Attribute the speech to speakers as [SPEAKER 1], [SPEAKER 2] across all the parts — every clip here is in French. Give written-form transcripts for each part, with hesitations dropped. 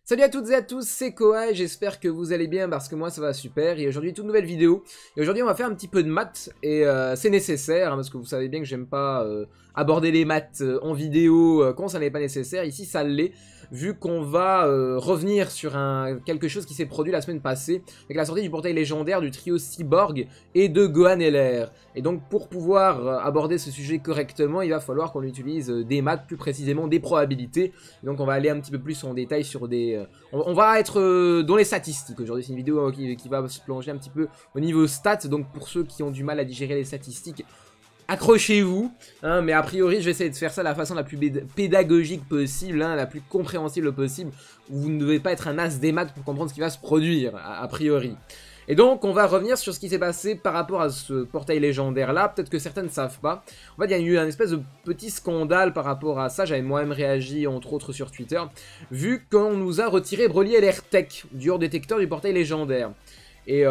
[SPEAKER 1] Salut à toutes et à tous, c'est Koa et j'espère que vous allez bien parce que moi ça va super. Et aujourd'hui toute nouvelle vidéo. Et aujourd'hui on va faire un petit peu de maths et c'est nécessaire hein, parce que vous savez bien que j'aime pas aborder les maths en vidéo quand ça n'est pas nécessaire. Ici ça l'est vu qu'on va revenir sur quelque chose qui s'est produit la semaine passée avec la sortie du portail légendaire du trio Cyborg et de Gohan LR. Et donc pour pouvoir aborder ce sujet correctement il va falloir qu'on utilise des maths, plus précisément des probabilités. Et donc on va aller un petit peu plus en détail sur des... on va être dans les statistiques aujourd'hui, c'est une vidéo qui va se plonger un petit peu au niveau stats, donc pour ceux qui ont du mal à digérer les statistiques, accrochez-vous, hein, mais a priori je vais essayer de faire ça de la façon la plus pédagogique possible, hein, la plus compréhensible possible, où vous ne devez pas être un as des maths pour comprendre ce qui va se produire, a priori. Et donc on va revenir sur ce qui s'est passé par rapport à ce portail légendaire là, peut-être que certains ne savent pas. En fait il y a eu un espèce de petit scandale par rapport à ça, j'avais moi-même réagi entre autres sur Twitter, vu qu'on nous a retiré Broly LR Tech du hors détecteur du portail légendaire. Et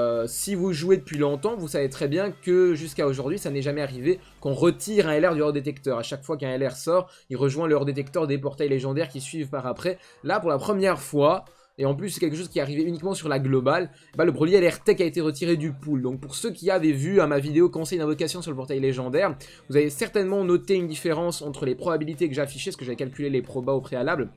[SPEAKER 1] si vous jouez depuis longtemps, vous savez très bien que jusqu'à aujourd'hui, ça n'est jamais arrivé qu'on retire un LR du hors détecteur. À chaque fois qu'un LR sort, il rejoint le hors détecteur des portails légendaires qui suivent par après. Là, pour la première fois, et en plus c'est quelque chose qui est arrivé uniquement sur la globale, bah, le Broly LR Tech a été retiré du pool. Donc pour ceux qui avaient vu à ma vidéo conseil d'invocation sur le portail légendaire, vous avez certainement noté une différence entre les probabilités que j'affichais, parce que j'avais calculé les probas au préalable.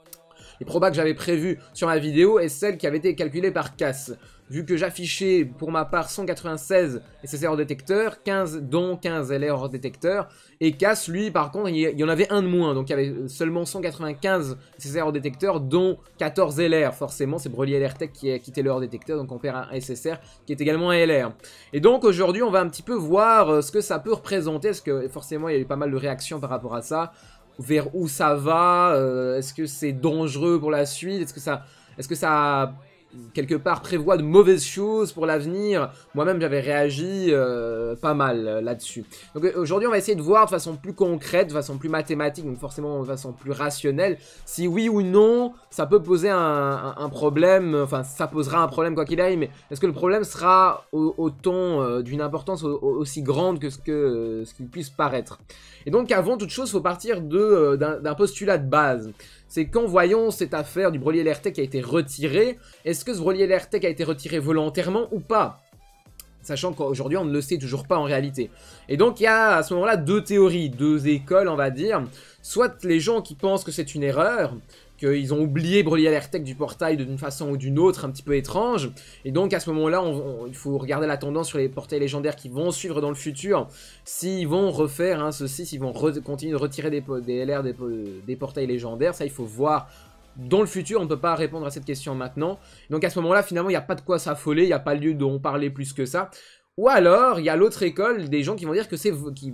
[SPEAKER 1] Les probas que j'avais prévues sur ma vidéo et celles qui avaient été calculées par Cass. Vu que j'affichais pour ma part 196 SSR hors détecteur, 15 dont 15 LR hors détecteur, et Cass lui par contre il y en avait un de moins, donc il y avait seulement 195 SSR hors détecteur dont 14 LR, forcément c'est Broly LR Tech qui a quitté le hors détecteur, donc on perd un SSR qui est également un LR. Et donc aujourd'hui on va un petit peu voir ce que ça peut représenter, parce que forcément il y a eu pas mal de réactions par rapport à ça, vers où ça va, est-ce que c'est dangereux pour la suite, est-ce que ça quelque part prévoit de mauvaises choses pour l'avenir. Moi-même j'avais réagi pas mal là-dessus. Donc aujourd'hui on va essayer de voir de façon plus concrète, de façon plus mathématique, donc forcément de façon plus rationnelle, si oui ou non ça peut poser un problème, enfin ça posera un problème quoi qu'il arrive, mais est-ce que le problème sera autant d'une importance aussi grande que ce qu'il puisse paraître. Et donc avant toute chose il faut partir d'un postulat de base. C'est qu'en voyant cette affaire du Broly LR Tech qui a été retiré, est-ce que ce Broly LR Tech a été retiré volontairement ou pas? Sachant qu'aujourd'hui on ne le sait toujours pas en réalité. Et donc il y a à ce moment-là deux théories, deux écoles on va dire. Soit les gens qui pensent que c'est une erreur, qu'ils ont oublié Broly LR Tech du portail d'une façon ou d'une autre un petit peu étrange, et donc à ce moment là il faut regarder la tendance sur les portails légendaires qui vont suivre dans le futur, s'ils vont refaire hein, ceci, s'ils vont continuer de retirer des LR des portails légendaires, ça il faut voir dans le futur, on ne peut pas répondre à cette question maintenant, donc à ce moment là finalement il n'y a pas de quoi s'affoler, il n'y a pas lieu d'en parler plus que ça. Ou alors il y a l'autre école des gens qui vont dire que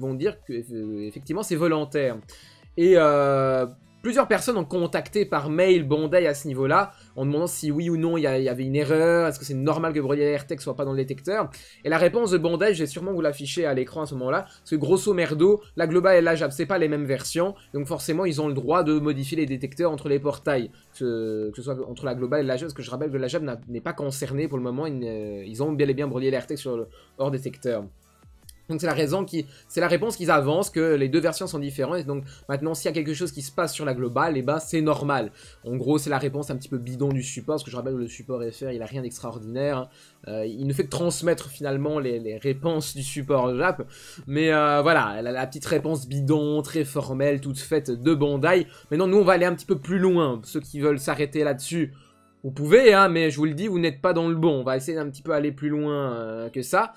[SPEAKER 1] effectivement c'est volontaire. Et plusieurs personnes ont contacté par mail Bandai à ce niveau-là, en demandant si oui ou non il y avait une erreur, est-ce que c'est normal que Broly LR Tech soit pas dans le détecteur. Et la réponse de Bandai, je vais sûrement vous l'afficher à l'écran à ce moment-là, parce que grosso merdo, la globale et la Jab, c'est pas les mêmes versions, donc forcément ils ont le droit de modifier les détecteurs entre les portails, que ce soit entre la globale et la Jab, parce que je rappelle que la Jab n'est pas concernée pour le moment, ils ont bel et bien Broly LR Tech sur le hors détecteur. Donc c'est la réponse qu'ils avancent, que les deux versions sont différentes, et donc maintenant s'il y a quelque chose qui se passe sur la globale, et ben c'est normal. En gros c'est la réponse un petit peu bidon du support, parce que je rappelle que le support FR il a rien d'extraordinaire, hein. Il ne fait que transmettre finalement les réponses du support Jap, mais voilà, la petite réponse bidon, très formelle, toute faite de Bandai. Maintenant nous on va aller un petit peu plus loin, ceux qui veulent s'arrêter là-dessus, vous pouvez, hein, mais je vous le dis, vous n'êtes pas dans le bon. On va essayer d'un petit peu aller plus loin que ça.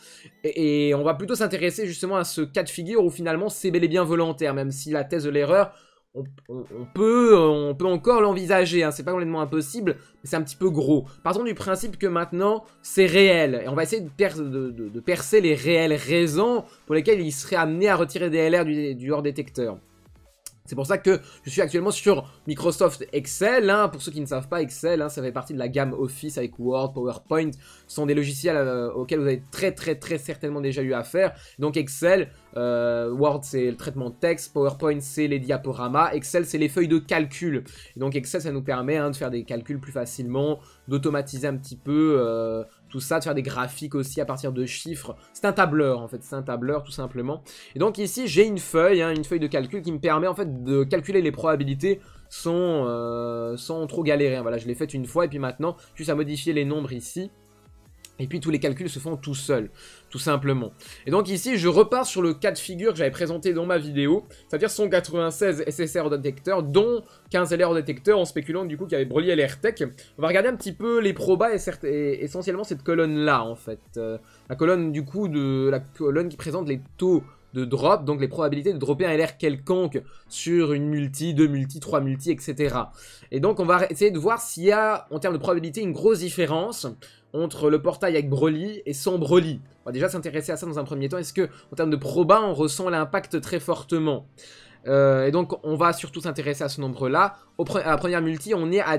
[SPEAKER 1] Et on va plutôt s'intéresser justement à ce cas de figure où finalement c'est bel et bien volontaire. Même si la thèse de l'erreur, on peut encore l'envisager. Hein, c'est pas complètement impossible, mais c'est un petit peu gros. Partons du principe que maintenant c'est réel. Et on va essayer de percer les réelles raisons pour lesquelles il serait amené à retirer des LR du hors détecteur. C'est pour ça que je suis actuellement sur Microsoft Excel, hein. Pour ceux qui ne savent pas, Excel, hein, ça fait partie de la gamme Office avec Word, PowerPoint, ce sont des logiciels auxquels vous avez très certainement déjà eu affaire. Donc Excel, Word c'est le traitement de texte, PowerPoint c'est les diaporamas, Excel c'est les feuilles de calcul. Et donc Excel ça nous permet de faire des calculs plus facilement, d'automatiser un petit peu tout ça, de faire des graphiques aussi à partir de chiffres. C'est un tableur en fait, c'est un tableur tout simplement. Et donc ici j'ai une feuille de calcul qui me permet en fait de calculer les probabilités sans trop galérer. Voilà, je l'ai fait une fois et puis maintenant juste à modifier les nombres ici. Et puis tous les calculs se font tout seuls, tout simplement. Et donc ici, je repars sur le cas de figure que j'avais présenté dans ma vidéo, c'est-à-dire son 96 SSR détecteur, dont 15 LR détecteur, en spéculant du coup qu'il y avait Broly LR-Tech. On va regarder un petit peu les probas et essentiellement cette colonne-là, en fait. La colonne du coup, la colonne qui présente les taux de drop, donc les probabilités de dropper un LR quelconque sur une multi, 2 multi, 3 multi, etc. Et donc on va essayer de voir s'il y a, en termes de probabilité, une grosse différence entre le portail avec Broly et sans Broly. On va déjà s'intéresser à ça dans un premier temps. Est-ce que, en termes de proba, on ressent l'impact très fortement? Et donc, on va surtout s'intéresser à ce nombre-là. À la première multi, on est à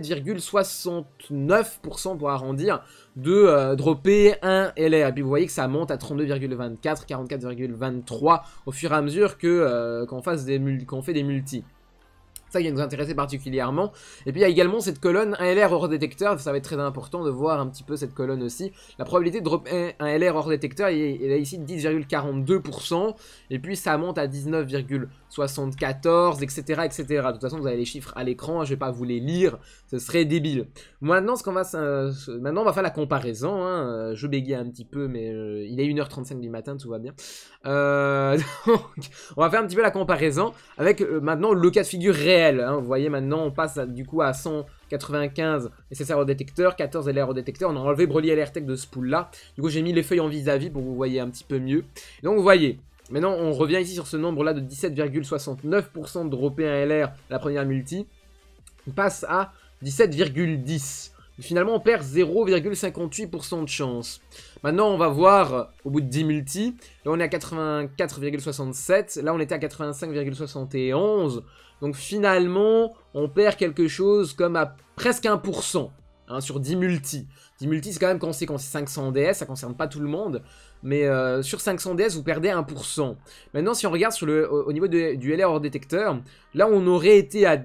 [SPEAKER 1] 17,69% pour arrondir de dropper un LR. Et puis, vous voyez que ça monte à 32,24, 44,23 au fur et à mesure qu'on fait des multis. Ça qui va nous intéresser particulièrement. Et puis il y a également cette colonne, un LR hors détecteur. Ça va être très important de voir un petit peu cette colonne aussi. La probabilité de dropper un LR hors détecteur, elle est ici de 10,42%. Et puis ça monte à 19,74, etc., etc. De toute façon, vous avez les chiffres à l'écran. Je ne vais pas vous les lire. Ce serait débile. Maintenant, maintenant on va faire la comparaison. Je bégaye un petit peu, mais il est 1h35 du matin, tout va bien. Donc, on va faire un petit peu la comparaison avec maintenant le cas de figure réel. Vous voyez maintenant on passe du coup à 195 SSR au détecteur, 14 LR au détecteur, on a enlevé Broly LR-Tech de ce pool là, du coup j'ai mis les feuilles en vis-à-vis pour que vous voyez un petit peu mieux. Et donc vous voyez, maintenant on revient ici sur ce nombre là de 17,69% de dropper un LR à la première multi, on passe à 17,10%. Finalement on perd 0,58% de chance. Maintenant on va voir au bout de 10 multi, là on est à 84,67, là on était à 85,71, donc finalement on perd quelque chose comme à presque 1% sur 10 multi. 10 multi c'est quand même conséquent, c'est 500 DS, ça concerne pas tout le monde, mais sur 500 DS vous perdez 1%. Maintenant si on regarde sur au niveau du LR hors détecteur, là on aurait été à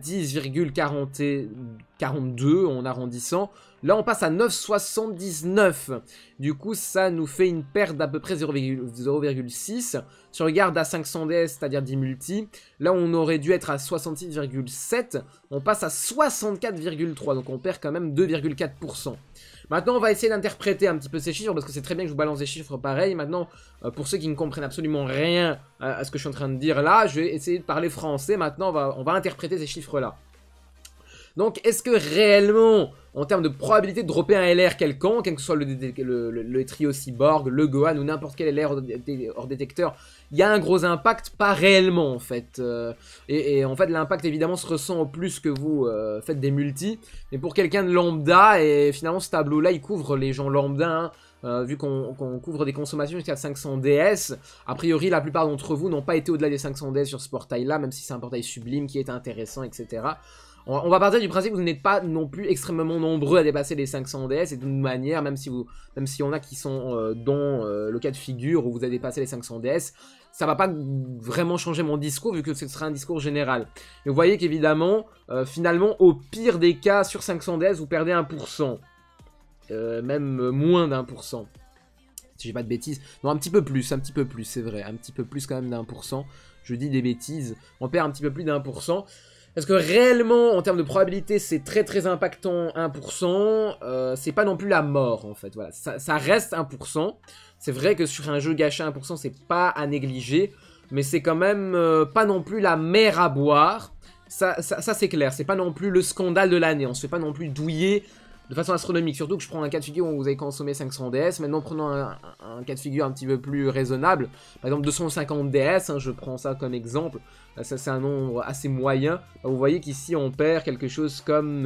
[SPEAKER 1] 10,42 en arrondissant. Là, on passe à 9,79. Du coup, ça nous fait une perte d'à peu près 0,6. Si on regarde à 500 DS, c'est-à-dire 10 multi, là, on aurait dû être à 66,7. On passe à 64,3. Donc, on perd quand même 2,4%. Maintenant, on va essayer d'interpréter un petit peu ces chiffres, parce que c'est très bien que je vous balance des chiffres pareils. Maintenant, pour ceux qui ne comprennent absolument rien à ce que je suis en train de dire là, je vais essayer de parler français. Maintenant, on va interpréter ces chiffres-là. Donc, est-ce que réellement, en termes de probabilité de dropper un LR quelconque, quel que soit le trio Cyborg, le Gohan ou n'importe quel LR hors détecteur, il y a un gros impact? Pas réellement, en fait. Et en fait, l'impact, évidemment, se ressent au plus que vous faites des multis. Mais pour quelqu'un de lambda, et finalement, ce tableau-là, il couvre les gens lambda, vu qu'on couvre des consommations jusqu'à 500 DS, a priori la plupart d'entre vous n'ont pas été au-delà des 500 DS sur ce portail-là, même si c'est un portail sublime qui est intéressant, etc. On va partir du principe que vous n'êtes pas non plus extrêmement nombreux à dépasser les 500 DS, et de toute manière, même si y en a qui sont dans le cas de figure où vous avez dépassé les 500 DS, ça va pas vraiment changer mon discours vu que ce sera un discours général. Et vous voyez qu'évidemment, finalement, au pire des cas, sur 500 DS, vous perdez 1%. Même moins d'1%. Si j'ai pas de bêtises. Non, un petit peu plus, c'est vrai. Un petit peu plus quand même d'1%. Je dis des bêtises. On perd un petit peu plus d'1%. Parce que réellement, en termes de probabilité, c'est très très impactant 1%. C'est pas non plus la mort en fait. Voilà, ça reste 1%. C'est vrai que sur un jeu gâché 1%, c'est pas à négliger. Mais c'est quand même pas non plus la mer à boire. Ça c'est clair. C'est pas non plus le scandale de l'année. On se fait pas non plus douiller de façon astronomique. Surtout que je prends un cas de figure où vous avez consommé 500 DS. Maintenant, prenons un cas de figure un petit peu plus raisonnable. Par exemple, 250 DS. Je prends ça comme exemple. Ça, c'est un nombre assez moyen. Vous voyez qu'ici, on perd quelque chose comme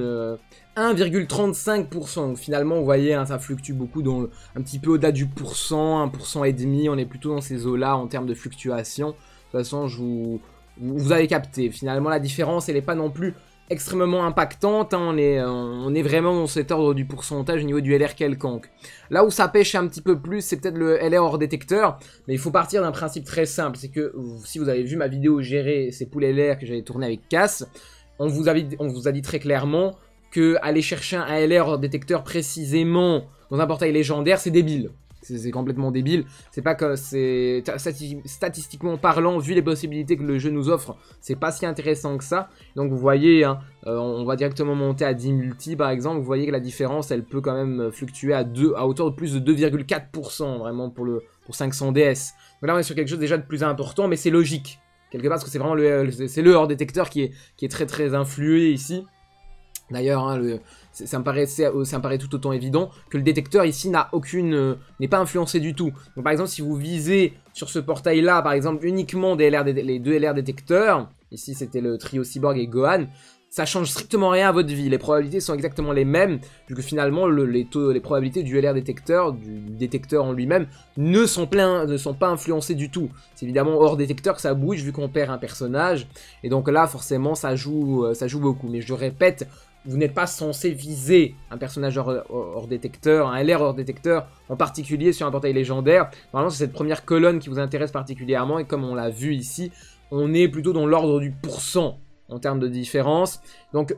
[SPEAKER 1] 1,35%. Donc, finalement, vous voyez, ça fluctue beaucoup, un petit peu au-delà du pourcent, 1,5%. On est plutôt dans ces eaux-là en termes de fluctuation. De toute façon, vous avez capté. Finalement, la différence, elle n'est pas non plus extrêmement impactante, hein, on est vraiment dans cet ordre du pourcentage au niveau du LR quelconque. Là où ça pêche un petit peu plus, c'est peut-être le LR hors détecteur, mais il faut partir d'un principe très simple, c'est que si vous avez vu ma vidéo gérer ces poules LR que j'avais tourné avec Cass, on vous a dit très clairement que aller chercher un LR hors détecteur précisément dans un portail légendaire, c'est débile. C'est complètement débile. C'est pas que c'est statistiquement parlant, vu les possibilités que le jeu nous offre, c'est pas si intéressant que ça. Donc vous voyez, hein, on va directement monter à 10 multi par exemple. Vous voyez que la différence, elle peut quand même fluctuer à hauteur de plus de 2,4% vraiment pour 500 DS. Donc là on est sur quelque chose déjà de plus important, mais c'est logique quelque part parce que c'est vraiment le hors détecteur qui est très très influé ici. D'ailleurs, hein, ça me paraît tout autant évident que le détecteur ici n'est pas influencé du tout. Donc par exemple, si vous visez sur ce portail-là, par exemple, uniquement les deux LR détecteurs, ici c'était le trio Cyborg et Gohan, ça change strictement rien à votre vie. Les probabilités sont exactement les mêmes, vu que finalement les probabilités du LR détecteur, du détecteur en lui-même, ne sont pas influencées du tout. C'est évidemment hors détecteur que ça bouge, vu qu'on perd un personnage. Et donc là, forcément, ça joue beaucoup. Mais je répète, vous n'êtes pas censé viser un personnage hors détecteur, un LR hors détecteur, en particulier sur un portail légendaire. Normalement, c'est cette première colonne qui vous intéresse particulièrement, et comme on l'a vu ici, on est plutôt dans l'ordre du pourcent en termes de différence. Donc,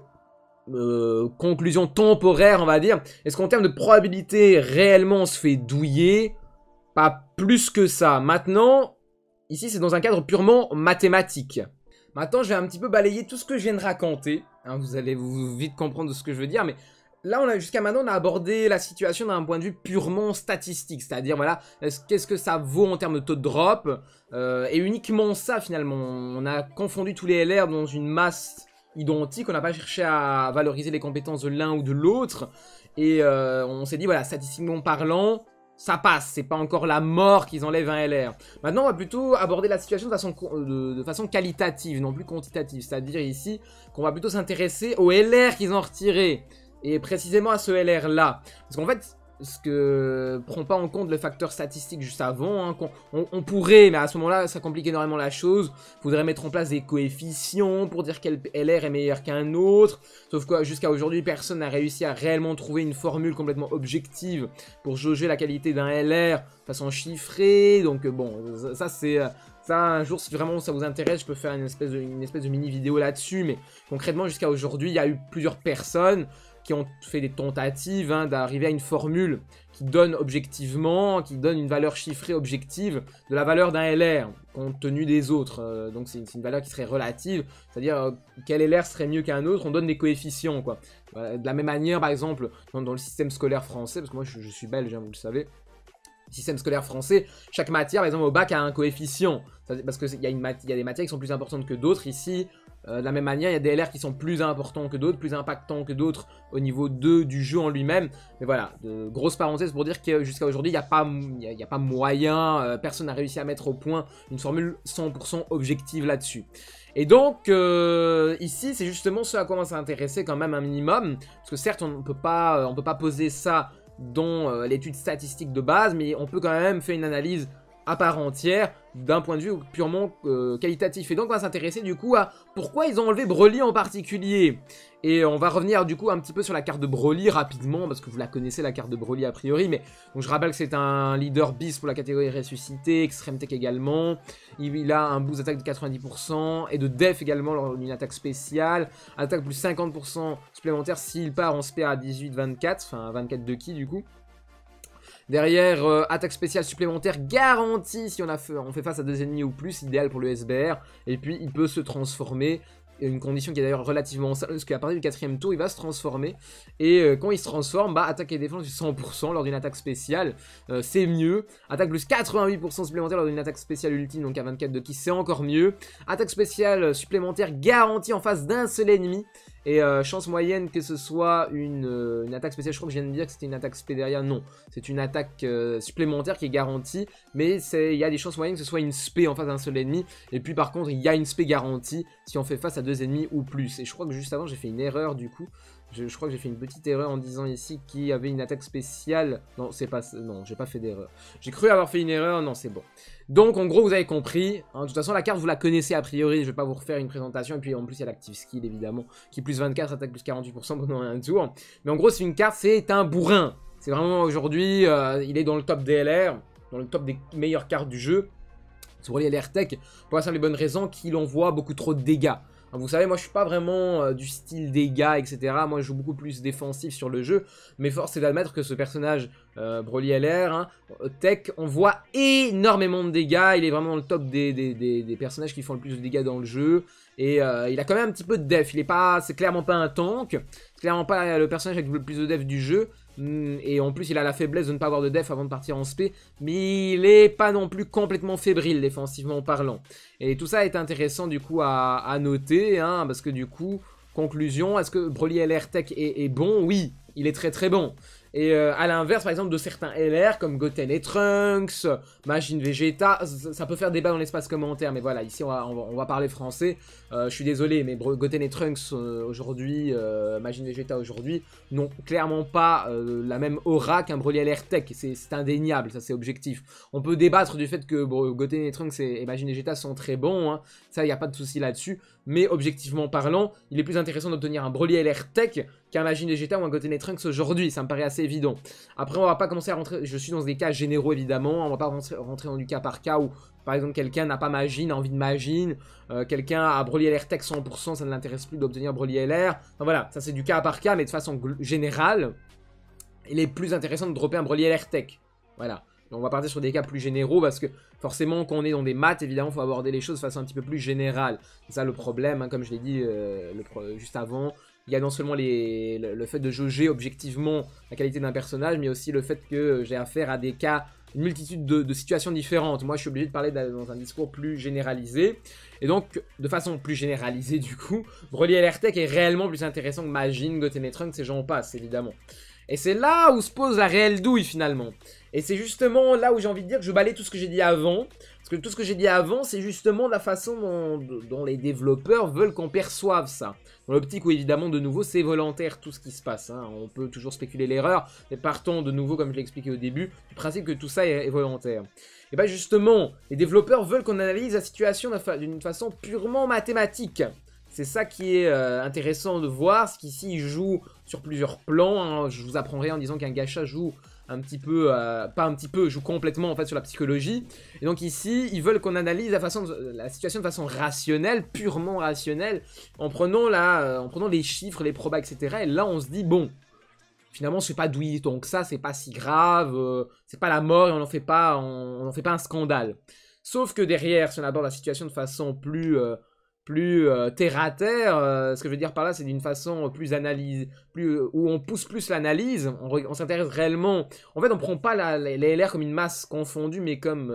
[SPEAKER 1] conclusion temporaire, on va dire. Est-ce qu'en termes de probabilité, réellement, on se fait douiller? Pas plus que ça. Maintenant, ici, c'est dans un cadre purement mathématique. Maintenant, je vais un petit peu balayer tout ce que je viens de raconter. Hein, vous allez vite comprendre ce que je veux dire, mais là, jusqu'à maintenant, on a abordé la situation d'un point de vue purement statistique. C'est-à-dire, voilà, qu'est-ce que ça vaut en termes de taux de drop, et uniquement ça, finalement. On a confondu tous les LR dans une masse identique. On n'a pas cherché à valoriser les compétences de l'un ou de l'autre. Et on s'est dit, voilà, statistiquement parlant, ça passe, c'est pas encore la mort qu'ils enlèvent un LR. Maintenant, on va plutôt aborder la situation de façon qualitative, non plus quantitative. C'est-à-dire ici qu'on va plutôt s'intéresser aux LR qu'ils ont retirés. Et précisément à ce LR-là. Parce qu'en fait, ce que prend pas en compte le facteur statistique juste avant, hein, on pourrait, mais à ce moment-là, ça complique énormément la chose. Il faudrait mettre en place des coefficients pour dire quel LR est meilleur qu'un autre. Sauf que jusqu'à aujourd'hui, personne n'a réussi à réellement trouver une formule complètement objective pour jauger la qualité d'un LR de façon chiffrée. Donc bon, ça c'est... Ça, un jour, si vraiment ça vous intéresse, je peux faire une espèce de mini vidéo là-dessus. Mais concrètement, jusqu'à aujourd'hui, il y a eu plusieurs personnes qui ont fait des tentatives, hein, d'arriver à une formule qui donne objectivement, qui donne une valeur chiffrée objective de la valeur d'un LR, compte tenu des autres. Donc c'est une valeur qui serait relative, c'est-à-dire quel LR serait mieux qu'un autre, on donne des coefficients, quoi. Voilà, de la même manière, par exemple, dans le système scolaire français, parce que moi je suis belge, hein, vous le savez, système scolaire français, chaque matière, par exemple au bac, a un coefficient. Parce qu'il y a des matières qui sont plus importantes que d'autres. Ici, de la même manière, il y a des LR qui sont plus importants que d'autres, plus impactants que d'autres au niveau du jeu en lui-même. Mais voilà, de grosses parenthèses pour dire que jusqu'à aujourd'hui, il n'y a pas moyen, personne n'a réussi à mettre au point une formule 100% objective là-dessus. Et donc, ici, c'est justement ce à quoi on s'intéresser quand même un minimum. Parce que certes, on ne peut pas poser ça dans l'étude statistique de base, mais on peut quand même faire une analyse à part entière d'un point de vue purement qualitatif. Et donc on va s'intéresser du coup à pourquoi ils ont enlevé Broly en particulier. Et on va revenir du coup un petit peu sur la carte de Broly rapidement, parce que vous la connaissez la carte de Broly a priori. Mais donc je rappelle que c'est un leader bis pour la catégorie ressuscité, Extreme Tech également. Il a un boost d'attaque de 90% et de def également lors d'une attaque spéciale. Attaque plus 50% supplémentaire s'il part en spé à 18-24, enfin 24 de ki du coup. Derrière, attaque spéciale supplémentaire garantie si on fait face à 2 ennemis ou plus, idéal pour le SBR. Et puis il peut se transformer, une condition qui est d'ailleurs relativement simple, parce qu'à partir du 4ème tour, il va se transformer. Et quand il se transforme, bah, attaque et défense du 100% lors d'une attaque spéciale, c'est mieux. Attaque plus 88% supplémentaire lors d'une attaque spéciale ultime, donc à 24 de ki, c'est encore mieux. Attaque spéciale supplémentaire garantie en face d'un seul ennemi. Et chance moyenne que ce soit une attaque spéciale, je crois que je viens de dire que c'était une attaque spé derrière, non. C'est une attaque supplémentaire qui est garantie, mais il y a des chances moyennes que ce soit une spé en face d'un seul ennemi. Et puis par contre, il y a une spé garantie si on fait face à 2 ennemis ou plus. Et je crois que juste avant, j'ai fait une erreur du coup. Je crois que j'ai fait une petite erreur en disant ici qu'il y avait une attaque spéciale. Non, c'est pas... Non, j'ai pas fait d'erreur. J'ai cru avoir fait une erreur, non, c'est bon. Donc, en gros, vous avez compris. Hein, de toute façon, la carte, vous la connaissez a priori. Je vais pas vous refaire une présentation. Et puis, en plus, il y a l'active skill, évidemment, qui plus 24, attaque plus 48% pendant un tour. Mais en gros, c'est une carte, c'est un bourrin. C'est vraiment, aujourd'hui, il est dans le top DLR, dans le top des meilleures cartes du jeu. Sur les LR Tech, pour la simple et bonne raison qu'il envoie beaucoup trop de dégâts. Vous savez, moi je suis pas vraiment du style dégâts, etc. Moi je joue beaucoup plus défensif sur le jeu. Mais force est d'admettre que ce personnage, Broly LR, hein, Tech, envoie énormément de dégâts. Il est vraiment dans le top des personnages qui font le plus de dégâts dans le jeu. Et il a quand même un petit peu de def. C'est clairement pas un tank. C'est clairement pas le personnage avec le plus de def du jeu. Et en plus il a la faiblesse de ne pas avoir de def avant de partir en spé. Mais il est pas non plus complètement fébrile défensivement parlant. Et tout ça est intéressant du coup à noter, hein, parce que du coup, conclusion, est-ce que Broly LR Tech est bon? Oui, il est très très bon. Et à l'inverse, par exemple, de certains LR comme Goten et Trunks, Majin Vegeta, ça peut faire débat dans l'espace commentaire, mais voilà, ici on va parler français. Je suis désolé, mais Goten et Trunks aujourd'hui, Majin Vegeta aujourd'hui, n'ont clairement pas la même aura qu'un Broly LR Tech. C'est indéniable, ça c'est objectif. On peut débattre du fait que Goten et Trunks et Majin Vegeta sont très bons, hein. Ça, il n'y a pas de souci là-dessus. Mais objectivement parlant, il est plus intéressant d'obtenir un Broly LR Tech qu'un Majin Vegeta ou un Goten et Trunks aujourd'hui. Ça me paraît assez évident. Après, on va pas commencer à rentrer... Je suis dans des cas généraux, évidemment. On va pas rentrer dans du cas par cas où, par exemple, quelqu'un n'a pas Majin, a envie de Majin. Quelqu'un a Broly LR Tech 100%, ça ne l'intéresse plus d'obtenir Broly LR. Enfin, voilà, ça c'est du cas par cas, mais de façon générale, il est plus intéressant de dropper un Broly LR Tech. Voilà. On va partir sur des cas plus généraux parce que forcément quand on est dans des maths, évidemment il faut aborder les choses de façon un petit peu plus générale. C'est ça le problème, hein, comme je l'ai dit juste avant. Il y a non seulement le fait de jauger objectivement la qualité d'un personnage, mais aussi le fait que j'ai affaire à des cas, une multitude de situations différentes. Moi je suis obligé de parler dans un discours plus généralisé. Et donc de façon plus généralisée du coup, Broly LR Tech est réellement plus intéressant que Majin, Goten et Trunks et j'en passe évidemment. Et c'est là où se pose la réelle douille finalement. Et c'est justement là où j'ai envie de dire que je balaye tout ce que j'ai dit avant. Parce que tout ce que j'ai dit avant, c'est justement la façon dont les développeurs veulent qu'on perçoive ça. Dans l'optique où évidemment de nouveau c'est volontaire tout ce qui se passe, hein. On peut toujours spéculer l'erreur. Mais partons de nouveau, comme je l'ai expliqué au début, du principe que tout ça est volontaire. Et bien justement, les développeurs veulent qu'on analyse la situation d'une façon purement mathématique. C'est ça qui est intéressant de voir, c'est qu'ici ils jouent sur plusieurs plans, hein. Je vous apprends rien en disant qu'un gacha joue un petit peu, pas un petit peu, joue complètement en fait sur la psychologie. Et donc ici, ils veulent qu'on analyse la situation de façon rationnelle, purement rationnelle, en prenant les chiffres, les probas, etc. Et là on se dit, bon, finalement c'est pas douillet, donc ça c'est pas si grave, c'est pas la mort et on n'en fait pas un scandale. Sauf que derrière, si on aborde la situation de façon plus terre à terre, ce que je veux dire par là, c'est d'une façon plus analyse, où on pousse plus l'analyse, on s'intéresse réellement. En fait, on prend pas les LR comme une masse confondue, mais comme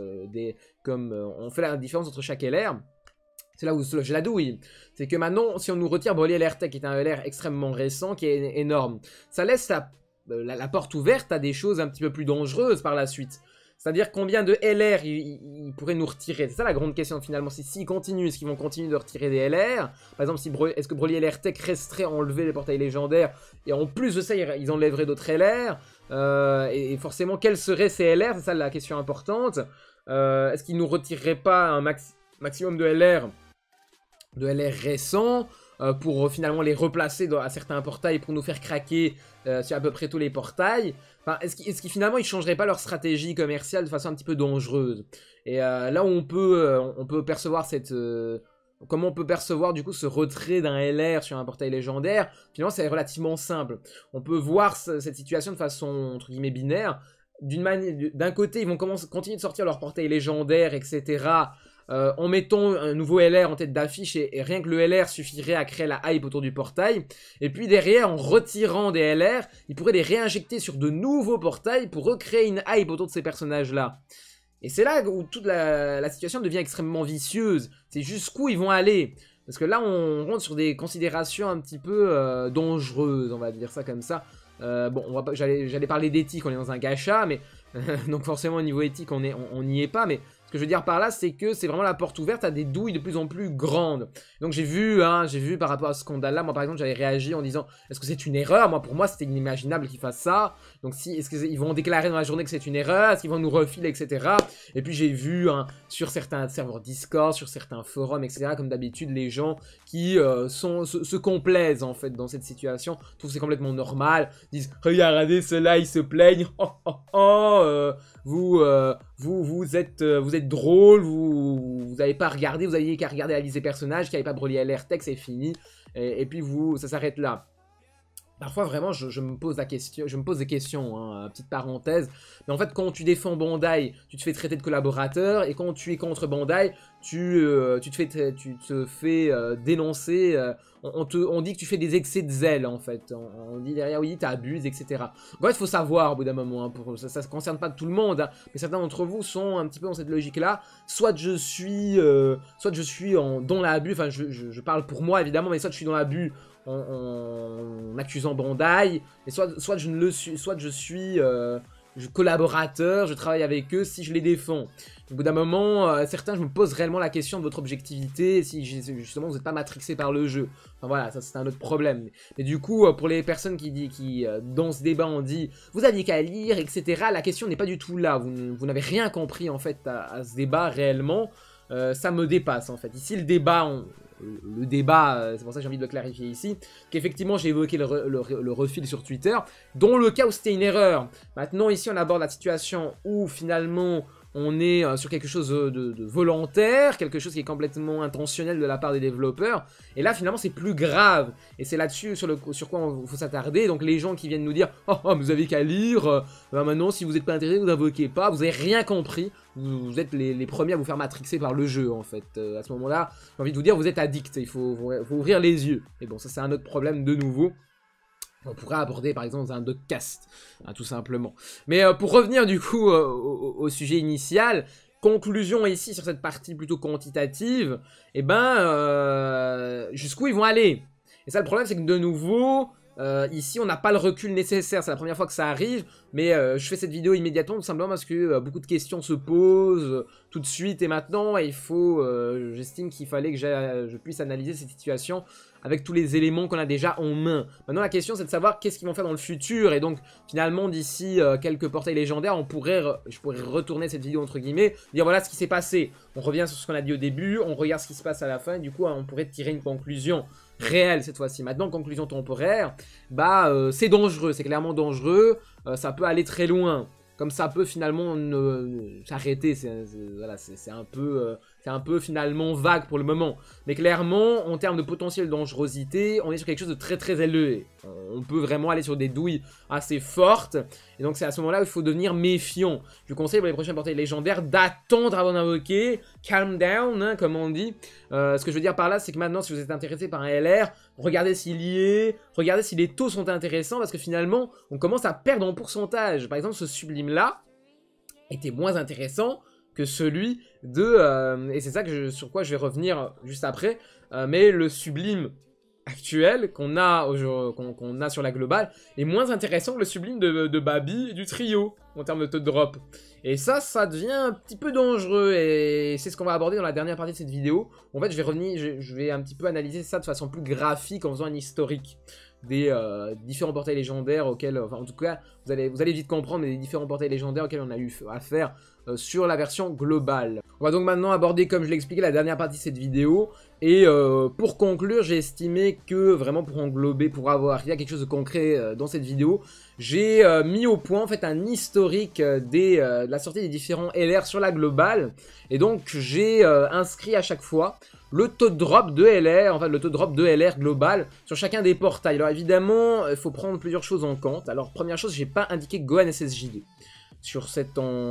[SPEAKER 1] on fait la différence entre chaque LR. C'est là où j'ai la douille. C'est que maintenant, si on nous retire Broly LR Tech, qui est un LR extrêmement récent, qui est énorme, ça laisse la porte ouverte à des choses un petit peu plus dangereuses par la suite. C'est-à-dire combien de LR ils pourraient nous retirer. C'est ça la grande question finalement. S'ils continuent, est-ce qu'ils vont continuer de retirer des LR? Par exemple, est-ce que Broly LR Tech resterait à enlever les portails légendaires? Et en plus de ça, ils enlèveraient d'autres LR. Et forcément, quels seraient ces LR? C'est ça la question importante. Est-ce qu'ils nous retireraient pas un maximum de LR récents pour finalement les replacer à certains portails pour nous faire craquer sur à peu près tous les portails? Enfin, est-ce qu'ils finalement ils changeraient pas leur stratégie commerciale de façon un petit peu dangereuse? Et là où on peut percevoir comment on peut percevoir du coup ce retrait d'un LR sur un portail légendaire, finalement c'est relativement simple. On peut voir cette situation de façon entre guillemets binaire. D'un côté ils vont continuer de sortir leur portail légendaire, etc. En mettant un nouveau LR en tête d'affiche et rien que le LR suffirait à créer la hype autour du portail. Et puis derrière, en retirant des LR, ils pourraient les réinjecter sur de nouveaux portails pour recréer une hype autour de ces personnages-là. Et c'est là où toute la situation devient extrêmement vicieuse. C'est jusqu'où ils vont aller. Parce que là, on rentre sur des considérations un petit peu dangereuses, on va dire ça comme ça. Bon, j'allais parler d'éthique, on est dans un gacha, mais donc forcément au niveau éthique, on n'y est pas, mais que je veux dire par là, c'est que c'est vraiment la porte ouverte à des douilles de plus en plus grandes. Donc j'ai vu par rapport à ce scandale-là, moi par exemple j'avais réagi en disant est-ce que c'est une erreur? Moi pour moi c'était inimaginable qu'ils fassent ça. Donc si est-ce qu'ils vont déclarer dans la journée que c'est une erreur? Est-ce qu'ils vont nous refiler, etc. Et puis j'ai vu sur certains serveurs Discord, sur certains forums, etc. Comme d'habitude les gens qui se complaisent en fait dans cette situation, trouvent que c'est complètement normal, disent regardez ceux-là ils se plaignent, vous êtes drôle, vous n'avez pas regardé, vous aviez qu'à regarder la liste des personnages, qui n'avez pas brûlé LR texte, c'est fini, et puis ça s'arrête là. Parfois vraiment je me pose des questions, petite parenthèse, mais en fait quand tu défends Bandai, tu te fais traiter de collaborateur, et quand tu es contre Bandai, tu te fais dénoncer, on dit que tu fais des excès de zèle en fait, on dit derrière oui t'abuses, etc. En fait il faut savoir au bout d'un moment, ça ne concerne pas tout le monde, mais certains d'entre vous sont un petit peu dans cette logique là, soit je suis dans l'abus, enfin je parle pour moi évidemment, mais soit je suis dans l'abus en accusant Bandai, et soit je ne le suis, soit je suis collaborateur, je travaille avec eux si je les défends. Au bout d'un moment, certains, je me pose réellement la question de votre objectivité, si justement vous n'êtes pas matrixé par le jeu. Enfin voilà, ça c'est un autre problème. Mais du coup, pour les personnes qui dans ce débat ont dit « vous aviez qu'à lire, etc. » La question n'est pas du tout là, vous n'avez rien compris en fait à ce débat réellement. Ça me dépasse en fait. Ici, le débat, c'est pour ça que j'ai envie de le clarifier ici, qu'effectivement j'ai évoqué le refil sur Twitter, dont le cas où c'était une erreur. Maintenant ici on aborde la situation où finalement on est sur quelque chose de volontaire, quelque chose qui est complètement intentionnel de la part des développeurs, et là finalement c'est plus grave, et c'est là-dessus sur quoi il faut s'attarder. Donc les gens qui viennent nous dire « oh, vous avez qu'à lire, maintenant si vous n'êtes pas intéressé vous n'invoquez pas, vous avez rien compris », vous êtes les premiers à vous faire matrixer par le jeu en fait. À ce moment-là, j'ai envie de vous dire, vous êtes addict, il faut ouvrir les yeux. Et bon, ça c'est un autre problème de nouveau. On pourrait aborder par exemple dans un podcast, tout simplement. Mais pour revenir du coup au sujet initial, conclusion ici sur cette partie plutôt quantitative, et jusqu'où ils vont aller. Et ça le problème c'est que de nouveau... ici on n'a pas le recul nécessaire, c'est la première fois que ça arrive, mais je fais cette vidéo immédiatement tout simplement parce que beaucoup de questions se posent tout de suite et maintenant, et j'estime qu'il fallait que je puisse analyser cette situation avec tous les éléments qu'on a déjà en main. Maintenant la question c'est de savoir qu'est-ce qu'ils vont faire dans le futur, et donc finalement d'ici quelques portails légendaires, je pourrais retourner cette vidéo entre guillemets, dire voilà ce qui s'est passé, on revient sur ce qu'on a dit au début, on regarde ce qui se passe à la fin, et du coup on pourrait tirer une conclusion réelle cette fois-ci. Maintenant, conclusion temporaire, c'est dangereux, c'est clairement dangereux, ça peut aller très loin, comme ça peut finalement s'arrêter, c'est un peu finalement vague pour le moment, mais clairement, en termes de potentiel dangerosité, on est sur quelque chose de très très élevé, on peut vraiment aller sur des douilles assez fortes, et donc c'est à ce moment-là où il faut devenir méfiant. Je vous conseille pour les prochains portails légendaires d'attendre avant d'invoquer, calm down, comme on dit. Ce que je veux dire par là, c'est que maintenant, si vous êtes intéressé par un LR, regardez s'il y est, regardez si les taux sont intéressants, parce que finalement, on commence à perdre en pourcentage. Par exemple, ce sublime-là était moins intéressant que celui de... et c'est ça sur quoi je vais revenir juste après, mais le sublime actuel qu'on a sur la globale est moins intéressant que le sublime de Babi et du trio en termes de taux de drop. Et ça devient un petit peu dangereux, et c'est ce qu'on va aborder dans la dernière partie de cette vidéo. En fait, je vais un petit peu analyser ça de façon plus graphique en faisant un historique des différents portails légendaires auxquels, enfin en tout cas, vous allez vite comprendre les différents portails légendaires auxquels on a eu affaire sur la version globale. On va donc maintenant aborder, comme je l'ai expliqué, la dernière partie de cette vidéo, et pour conclure, j'ai estimé que, vraiment pour englober, pour avoir quelque chose de concret dans cette vidéo, j'ai mis au point en fait un historique de la sortie des différents LR sur la globale, et donc j'ai inscrit à chaque fois le taux de drop de LR, en fait le taux de drop de LR global sur chacun des portails. Alors évidemment, il faut prendre plusieurs choses en compte. Alors première chose, j'ai pas indiqué Gohan SSJ2 sur ce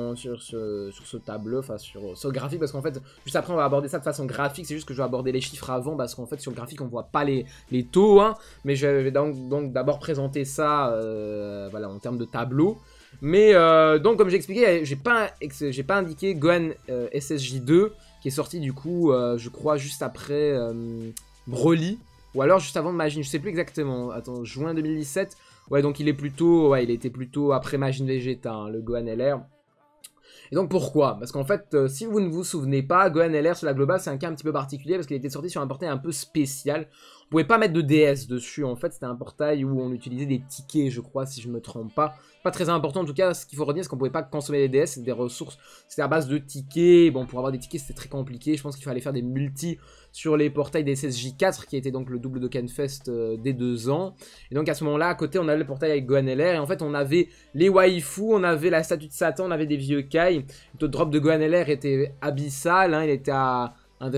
[SPEAKER 1] tableau, enfin sur ce graphique, parce qu'en fait, juste après on va aborder ça de façon graphique, c'est juste que je vais aborder les chiffres avant, parce qu'en fait sur le graphique on voit pas les taux, hein, mais je vais donc d'abord présenter ça voilà, en termes de tableau. Mais donc comme j'ai expliqué, j'ai pas indiqué Gohan SSJ2, qui est sorti du coup, je crois, juste après Broly, ou alors juste avant Majin, je sais plus exactement, attends, juin 2017, ouais, donc il était plutôt après Majin Vegeta, hein, le Gohan LR. Et donc pourquoi? Parce qu'en fait, si vous ne vous souvenez pas, Gohan LR sur la globale, c'est un cas un petit peu particulier parce qu'il était sorti sur un portail un peu spécial. On pouvait pas mettre de DS dessus, en fait, c'était un portail où on utilisait des tickets, je crois, si je me trompe pas. Pas très important, en tout cas, ce qu'il faut retenir, c'est qu'on pouvait pas consommer des DS, c'est des ressources, c'était à base de tickets. Bon, pour avoir des tickets, c'était très compliqué, je pense qu'il fallait faire des multis sur les portails des SSJ4, qui était donc le double Dokkanfest des 2 ans. Et donc à ce moment-là, à côté, on avait le portail avec Gohan LR, et en fait, on avait les waifus, on avait la statue de Satan, on avait des vieux Kai. Le taux de drop de Gohan LR était abyssal, hein, il était à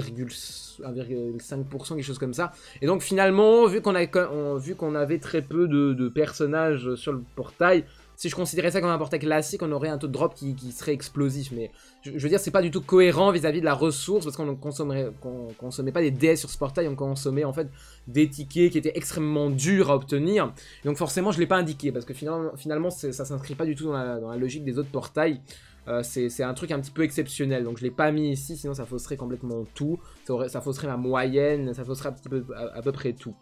[SPEAKER 1] 1,5%, quelque chose comme ça. Et donc finalement, vu qu'on avait très peu de personnages sur le portail, si je considérais ça comme un portail classique, on aurait un taux de drop qui serait explosif. Mais je veux dire, c'est pas du tout cohérent vis-à-vis de la ressource, parce qu'on ne consommait pas des DS sur ce portail, on consommait en fait des tickets qui étaient extrêmement durs à obtenir. Et donc forcément, je l'ai pas indiqué, parce que finalement ça s'inscrit pas du tout dans la logique des autres portails. C'est un truc un petit peu exceptionnel, donc je l'ai pas mis ici, sinon ça fausserait complètement tout, ça fausserait ma moyenne, ça fausserait à peu près tout.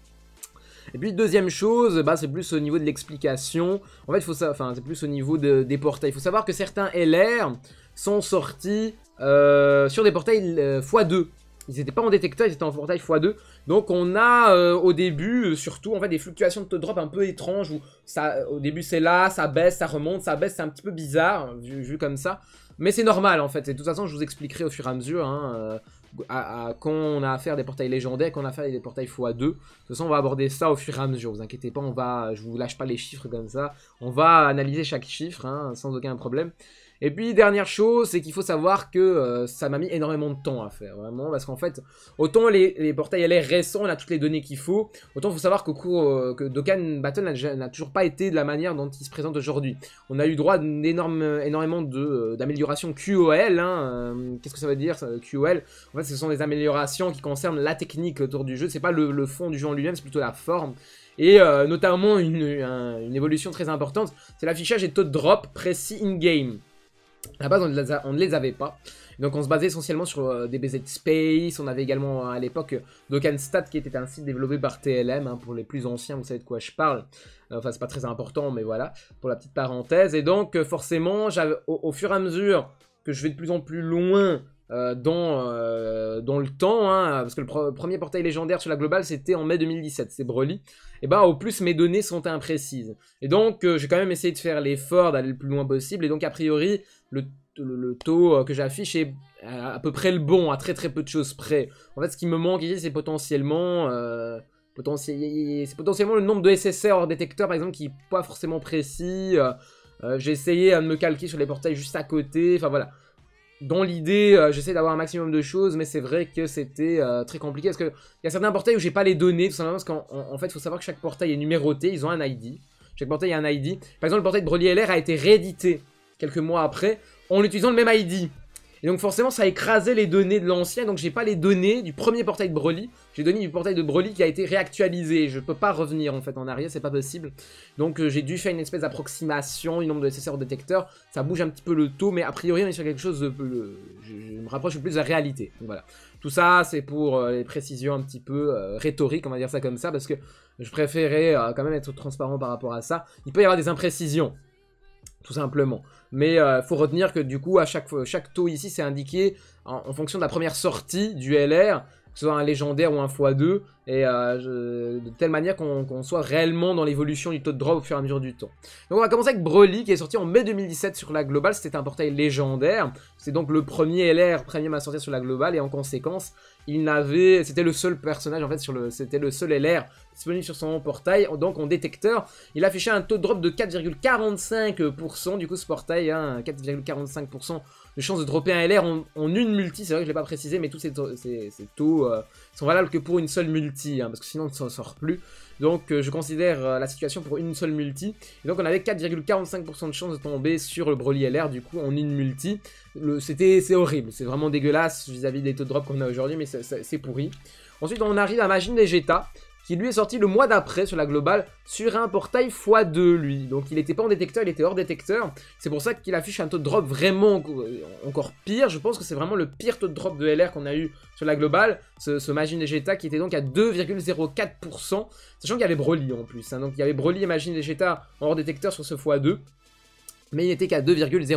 [SPEAKER 1] Et puis deuxième chose, bah, c'est plus au niveau de l'explication, en fait c'est plus au niveau des portails. Il faut savoir que certains LR sont sortis sur des portails x2. Ils n'étaient pas en détecteur, ils étaient en portail x2. Donc on a au début, surtout en fait des fluctuations de taux de drop un peu étranges où au début c'est là, ça baisse, ça remonte, ça baisse, c'est un petit peu bizarre vu comme ça. Mais c'est normal en fait, et de toute façon je vous expliquerai au fur et à mesure hein, quand on a affaire à des portails légendaires, quand on a affaire à des portails x2. De toute façon on va aborder ça au fur et à mesure, vous inquiétez pas, je vous lâche pas les chiffres comme ça. On va analyser chaque chiffre hein, sans aucun problème. Et puis dernière chose, c'est qu'il faut savoir que ça m'a mis énormément de temps à faire, vraiment, parce qu'en fait, autant les portails LR récents, on a toutes les données qu'il faut, autant il faut savoir que Dokkan Battle n'a toujours pas été de la manière dont il se présente aujourd'hui. On a eu droit à énormément d'améliorations QOL, hein, qu'est-ce que ça veut dire ça, QOL? En fait, ce sont des améliorations qui concernent la technique autour du jeu, c'est pas le fond du jeu en lui-même, c'est plutôt la forme. Et notamment une évolution très importante, c'est l'affichage des taux de drop précis in-game. À la base, on ne les avait pas. Donc on se basait essentiellement sur DBZ Space. On avait également à l'époque Dokkanstat qui était un site développé par TLM. Hein, pour les plus anciens, vous savez de quoi je parle. Enfin, c'est pas très important, mais voilà, pour la petite parenthèse. Et donc, forcément, au fur et à mesure que je vais de plus en plus loin dans le temps, hein, parce que le premier portail légendaire sur la globale, c'était en mai 2017, c'est Broly. Et bah, au plus, mes données sont imprécises. Et donc, j'ai quand même essayé de faire l'effort d'aller le plus loin possible. Et donc, a priori, le taux que j'affiche est à peu près le bon, à très peu de choses près. En fait, ce qui me manque ici, c'est potentiellement le nombre de SSR hors détecteur, par exemple, qui n'est pas forcément précis. J'ai essayé de me calquer sur les portails juste à côté. Enfin, voilà. Dans l'idée, j'essaie d'avoir un maximum de choses, mais c'est vrai que c'était très compliqué, parce qu'il y a certains portails où j'ai pas les données, tout simplement parce qu'en fait, il faut savoir que chaque portail est numéroté, ils ont un ID. Chaque portail a un ID. Par exemple, le portail de Broly LR a été réédité quelques mois après, en utilisant le même ID. Et donc forcément, ça a écrasé les données de l'ancien, donc j'ai pas les données du premier portail de Broly. J'ai les données du portail de Broly qui a été réactualisé. Je peux pas revenir en fait en arrière, c'est pas possible. Donc j'ai dû faire une espèce d'approximation du nombre de SSR au détecteur. Ça bouge un petit peu le taux, mais a priori on est sur quelque chose de... je me rapproche plus de la réalité. Donc voilà. Tout ça, c'est pour les précisions un petit peu rhétoriques, on va dire ça comme ça, parce que je préférais quand même être transparent par rapport à ça. Il peut y avoir des imprécisions, tout simplement. Mais faut retenir que du coup, à chaque taux ici, c'est indiqué en fonction de la première sortie du LR, que ce soit un légendaire ou un x2, et de telle manière qu'on soit réellement dans l'évolution du taux de drop au fur et à mesure du temps. Donc on va commencer avec Broly, qui est sorti en mai 2017 sur la globale. C'était un portail légendaire, c'est donc le premier LR premium à sortir sur la globale, et en conséquence, c'était le seul personnage, en fait, c'était le seul LR disponible sur son portail. Donc en détecteur, il affichait un taux de drop de 4,45%, du coup ce portail, hein, 4,45% de chance de dropper un LR en une multi. C'est vrai que je l'ai pas précisé, mais tous ces taux sont valables que pour une seule multi, hein, parce que sinon on ne s'en sort plus. Donc je considère la situation pour une seule multi. Et donc on avait 4,45% de chance de tomber sur le Broly LR, du coup en une multi. C'est horrible, c'est vraiment dégueulasse vis-à-vis des taux de drop qu'on a aujourd'hui, mais c'est pourri. Ensuite on arrive à Majin Vegeta, qui lui est sorti le mois d'après sur la globale, sur un portail x2 lui. Donc il n'était pas en détecteur, il était hors détecteur. C'est pour ça qu'il affiche un taux de drop vraiment encore pire. Je pense que c'est vraiment le pire taux de drop de LR qu'on a eu sur la globale. Ce Majin Vegeta qui était donc à 2,04%. Sachant qu'il y avait Broly en plus. Hein. Donc il y avait Broly et Majin Vegeta en hors détecteur sur ce x2. Mais il n'était qu'à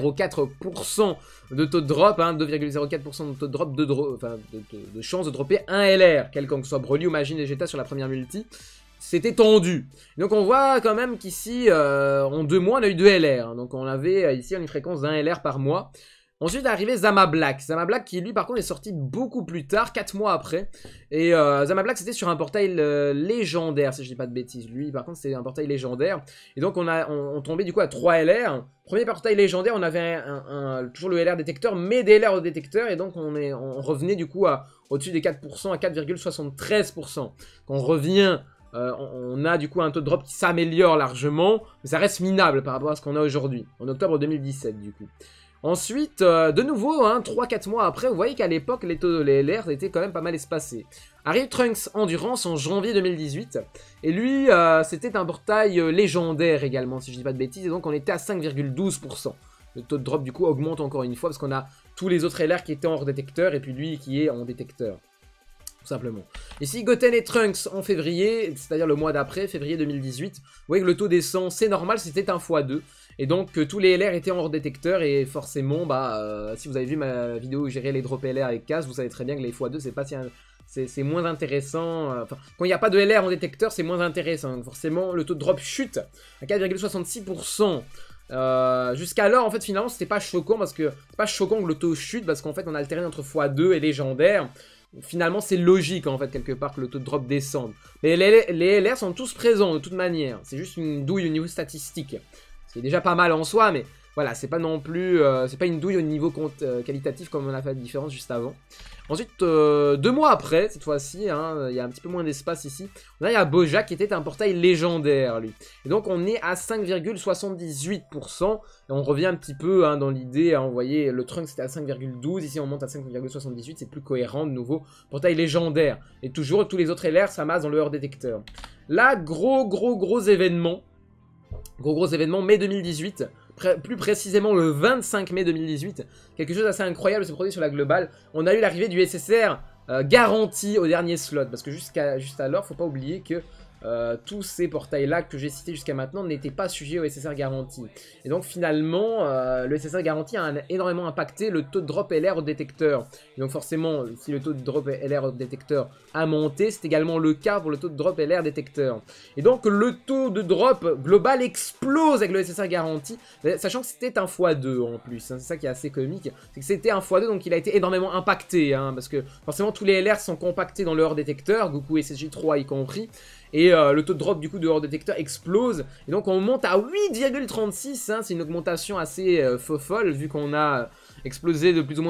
[SPEAKER 1] 2,04% de taux de drop, hein, 2,04% de taux de drop, de chance de dropper un LR, quelqu'un que ce soit Broly ou Majin Vegeta sur la première multi. C'était tendu. Donc on voit quand même qu'ici, en 2 mois, on a eu 2 LR. Donc on avait ici une fréquence d'un LR par mois. Ensuite est arrivé Zama Black. Zama Black qui lui par contre est sorti beaucoup plus tard, 4 mois après. Et Zama Black c'était sur un portail légendaire, si je dis pas de bêtises. Lui par contre c'était un portail légendaire. Et donc on tombait du coup à 3 LR. Premier portail légendaire, on avait toujours le LR détecteur, mais des LR au détecteur. Et donc on revenait du coup au-dessus des 4%, à 4,73%. Quand on revient... on a du coup un taux de drop qui s'améliore largement, mais ça reste minable par rapport à ce qu'on a aujourd'hui, en octobre 2017 du coup. Ensuite, de nouveau, hein, 3-4 mois après, vous voyez qu'à l'époque, les LR étaient quand même pas mal espacés. Arrive Trunks Endurance en janvier 2018, et lui, c'était un portail légendaire également, si je dis pas de bêtises, et donc on était à 5,12%. Le taux de drop du coup augmente encore une fois, parce qu'on a tous les autres LR qui étaient hors détecteur, et puis lui qui est en détecteur. Simplement. Ici, Goten et Trunks en février, c'est-à-dire le mois d'après, février 2018. Vous voyez que le taux descend, c'est normal, c'était un x2. Et donc, tous les LR étaient hors détecteur. Et forcément, si vous avez vu ma vidéo où j'ai géré les drops LR avec Kaz, vous savez très bien que les x2, c'est pas si... C'est moins intéressant. Quand il n'y a pas de LR en détecteur, c'est moins intéressant. Donc forcément, le taux de drop chute à 4,66%. Jusqu'alors, en fait, finalement, c'était pas choquant parce que... C'est pas choquant que le taux chute parce qu'en fait, on alternait entre x2 et légendaire. Finalement, c'est logique, en fait, quelque part, que le taux de drop descende. Mais les LR sont tous présents, de toute manière. C'est juste une douille au niveau statistique. C'est déjà pas mal en soi, mais voilà, c'est pas non plus... c'est pas une douille au niveau qualitatif comme on a fait la différence juste avant. Ensuite, 2 mois après, cette fois-ci, hein, il y a un petit peu moins d'espace ici, on a Bojack qui était un portail légendaire, lui. Et donc, on est à 5,78%. Et on revient un petit peu hein, dans l'idée, hein, vous voyez, le Trunks c'était à 5,12, ici on monte à 5,78, c'est plus cohérent de nouveau. Portail légendaire. Et toujours, tous les autres LR s'amassent dans le hors détecteur. Là, gros événement. Gros événement, mai 2018. Plus précisément le 25 mai 2018, quelque chose d'assez incroyable s'est produit sur la globale. On a eu l'arrivée du SSR garanti au dernier slot, parce que juste alors, faut pas oublier que tous ces portails-là que j'ai cités jusqu'à maintenant n'étaient pas sujets au SSR garanti. Et donc finalement, le SSR garanti a énormément impacté le taux de drop LR au détecteur. Et donc forcément, si le tôt de drop LR au détecteur a monté, c'est également le cas pour le taux de drop LR détecteur. Et donc le taux de drop global explose avec le SSR garanti, sachant que c'était un x2 en plus. Hein, c'est ça qui est assez comique, c'est que c'était un x2, donc il a été énormément impacté. Hein, parce que forcément tous les LR sont compactés dans le hors détecteur, Goku et SSJ3 y compris. Et le taux de drop du coup de hors détecteur explose. Et donc on monte à 8,36. Hein, c'est une augmentation assez folle vu qu'on a explosé de plus ou moins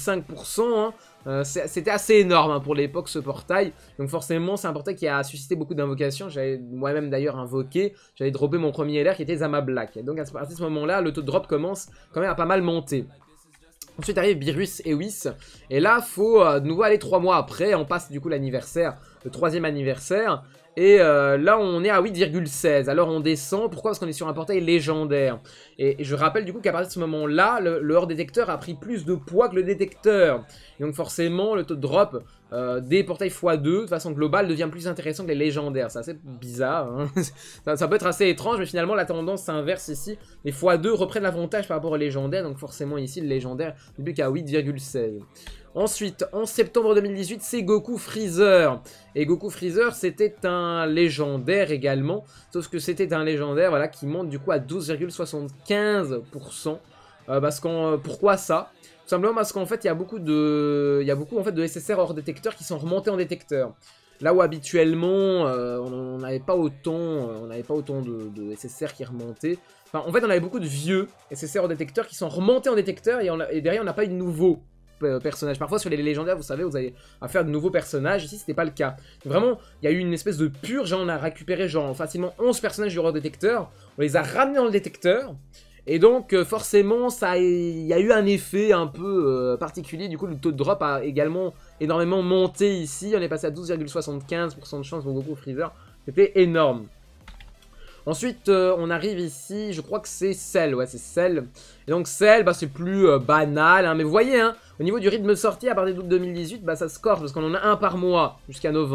[SPEAKER 1] 2,5%. Hein. C'était assez énorme hein, pour l'époque ce portail. Donc forcément c'est un portail qui a suscité beaucoup d'invocations. J'avais moi-même d'ailleurs invoqué. J'avais droppé mon premier LR qui était Zama Black. Et donc à partir de ce moment là le taux de drop commence quand même à pas mal monter. Ensuite arrive Beerus et Whis. Et là faut de nouveau aller 3 mois après. On passe du coup l'anniversaire, le 3e anniversaire. Et là on est à 8,16. Alors on descend, pourquoi? Parce qu'on est sur un portail légendaire. Et je rappelle du coup qu'à partir de ce moment là, le hors détecteur a pris plus de poids que le détecteur. Et donc forcément le taux de drop des portails x2 de façon globale devient plus intéressant que les légendaires. C'est assez bizarre hein. ça peut être assez étrange, mais finalement la tendance s'inverse ici. Les x2 reprennent l'avantage par rapport aux légendaires. Donc forcément ici le légendaire n'est plus qu'à 8,16. Ensuite, en septembre 2018, c'est Goku Freezer. Et Goku Freezer, c'était un légendaire également. Sauf que c'était un légendaire voilà, qui monte du coup à 12,75%. Pourquoi ça? Tout simplement parce qu'en fait, il y a beaucoup en fait, de SSR hors détecteur qui sont remontés en détecteur. Là où habituellement, on n'avait pas autant, de SSR qui remontaient. Enfin, en fait, on avait beaucoup de vieux SSR hors détecteur qui sont remontés en détecteur et derrière, on n'a pas eu de nouveaux personnages. Parfois sur les légendaires, vous savez, vous avez à faire de nouveaux personnages. Ici, c'était pas le cas. Vraiment, il y a eu une espèce de purge. On a récupéré genre facilement 11 personnages du hors détecteur. On les a ramenés dans le détecteur. Et donc, forcément, il y a eu un effet un peu particulier. Du coup, le taux de drop a également énormément monté ici. On est passé à 12,75% de chance pour Goku Freezer. C'était énorme. Ensuite, on arrive ici, je crois que c'est Cell, ouais c'est Cell. Et donc Cell, c'est plus banal, hein, mais vous voyez, hein, au niveau du rythme de sortie, à partir d'août 2018, ça score, parce qu'on en a un par mois jusqu'à novembre.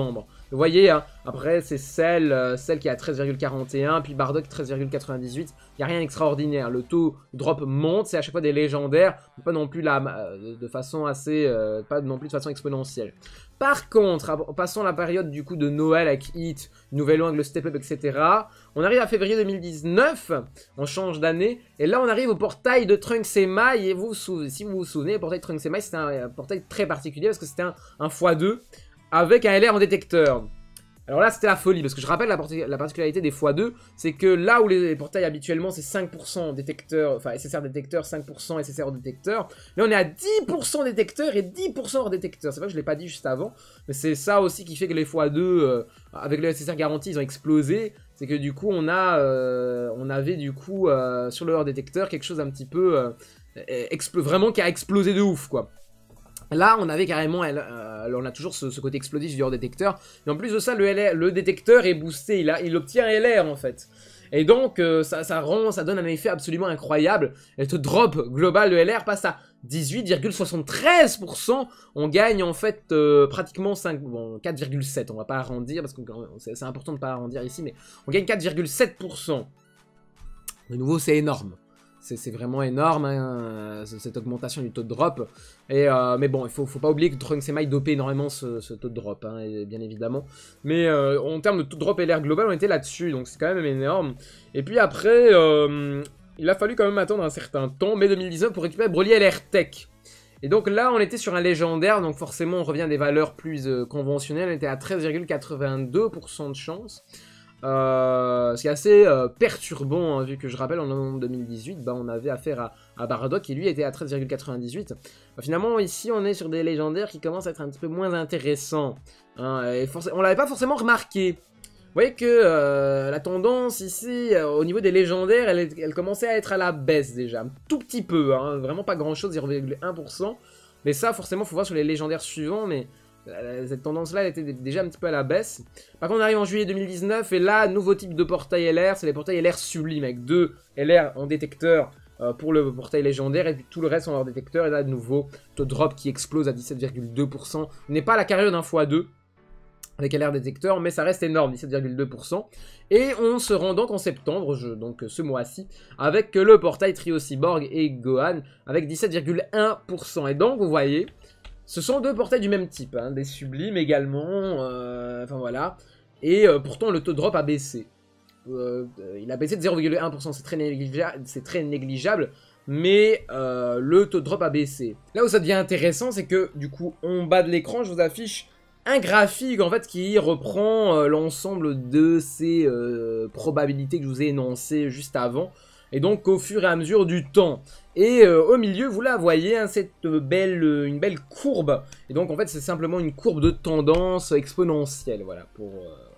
[SPEAKER 1] Vous voyez, hein, après c'est celle qui est à 13,41, puis Bardock 13,98. Il n'y a rien d'extraordinaire. Le taux drop monte, c'est à chaque fois des légendaires, pas non plus de façon assez, pas non plus de façon exponentielle. Par contre, passons la période du coup de Noël avec Hit, Nouvel An, le Step Up, etc. On arrive à février 2019, on change d'année, et là on arrive au portail de Trunks et Mai, et si vous vous souvenez, le portail de Trunks et Mai c'était un portail très particulier parce que c'était un x2 avec un LR en détecteur. Alors là c'était la folie, parce que je rappelle la particularité des x2, c'est que là où les portails habituellement c'est 5% détecteur, enfin SSR détecteur, 5% SSR détecteur, là on est à 10% détecteur et 10% hors détecteur. C'est vrai que je ne l'ai pas dit juste avant, mais c'est ça aussi qui fait que les x2, avec le SSR garanti, ils ont explosé. C'est que du coup on avait du coup sur le hors détecteur quelque chose un petit peu, vraiment qui a explosé de ouf quoi. Là, on avait carrément, on a toujours ce côté explosif du hors détecteur. Et en plus de ça, le détecteur est boosté, il obtient LR en fait. Et donc, ça donne un effet absolument incroyable. Et le drop global de LR passe à 18,73%. On gagne en fait pratiquement 4,7. On va pas arrondir parce que c'est important de pas arrondir ici, mais on gagne 4,7%. De nouveau, c'est énorme. C'est vraiment énorme, hein, cette augmentation du taux de drop. Mais bon, il faut pas oublier que Trunks et Mai dopaient énormément ce taux de drop, hein, bien évidemment. Mais en termes de taux de drop et l'air global, on était là-dessus, donc c'est quand même énorme. Et puis après, il a fallu quand même attendre un certain temps, mai 2019, pour récupérer Broly LR Tech. Et donc là, on était sur un légendaire, donc forcément, on revient à des valeurs plus conventionnelles. On était à 13,82% de chance. C'est assez perturbant, hein, vu que je rappelle en novembre 2018 on avait affaire à Bardock qui lui était à 13,98. Finalement ici on est sur des légendaires qui commencent à être un petit peu moins intéressants, hein, et on l'avait pas forcément remarqué. Vous voyez que la tendance ici au niveau des légendaires elle commençait à être à la baisse déjà, un tout petit peu, hein, vraiment pas grand chose, 0,1%, mais ça forcément faut voir sur les légendaires suivants, mais cette tendance-là, elle était déjà un petit peu à la baisse. Par contre, on arrive en juillet 2019, et là, nouveau type de portail LR, c'est les portails LR sublimes, avec 2 LR en détecteur pour le portail légendaire, et puis tout le reste en hors détecteur, et là, de nouveau, taux de drop qui explose à 17,2%. Ce n'est pas la carrière d'un x2, avec LR détecteur, mais ça reste énorme, 17,2%. Et on se rend donc en septembre, donc ce mois-ci, avec le portail Trio Cyborg et Gohan, avec 17,1%. Et donc, vous voyez... Ce sont deux portails du même type, hein, des sublimes également, enfin voilà. Et pourtant le taux de drop a baissé. Il a baissé de 0,1%, c'est très négligeable, mais le taux de drop a baissé. Là où ça devient intéressant, c'est que du coup, en bas de l'écran, je vous affiche un graphique en fait qui reprend l'ensemble de ces probabilités que je vous ai énoncées juste avant. Et donc au fur et à mesure du temps. Et au milieu, vous la voyez, hein, une belle courbe. Et donc en fait, c'est simplement une courbe de tendance exponentielle. Voilà, pour